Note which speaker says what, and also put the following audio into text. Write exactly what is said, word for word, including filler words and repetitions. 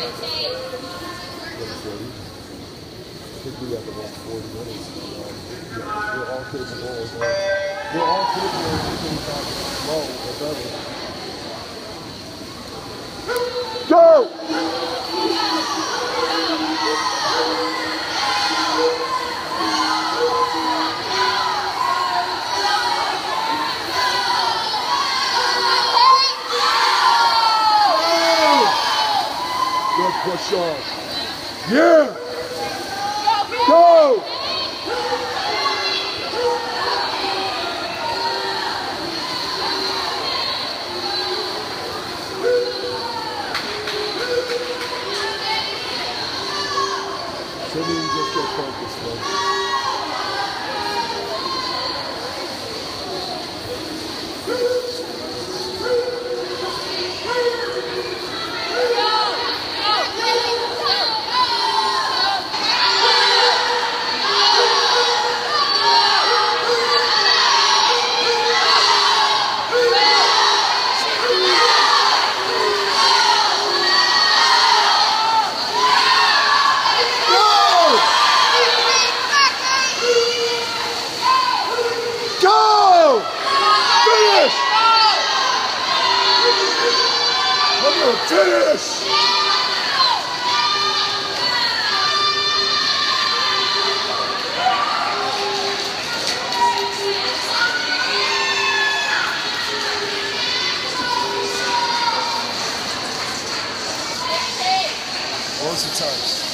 Speaker 1: I think we have about forty minutes. Um, yeah, we're all capable of uh, we're all capable of getting back low or better. Go! Good push off. Yeah! Go! Timmy, just get focused, man. Finish! What was the times?